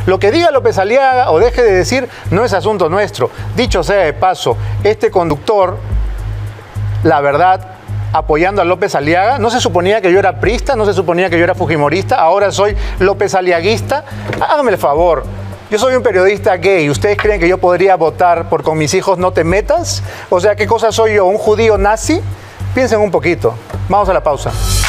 Lo que diga López Aliaga o deje de decir no es asunto nuestro. Dicho sea de paso, este conductor, la verdad, apoyando a López Aliaga, no se suponía que yo era priista, no se suponía que yo era fujimorista, ahora soy López Aliaguista. Hágame el favor. Yo soy un periodista gay. ¿Ustedes creen que yo podría votar por con mis hijos no te metas? O sea, ¿qué cosa soy yo? ¿Un judío nazi? Piensen un poquito. Vamos a la pausa.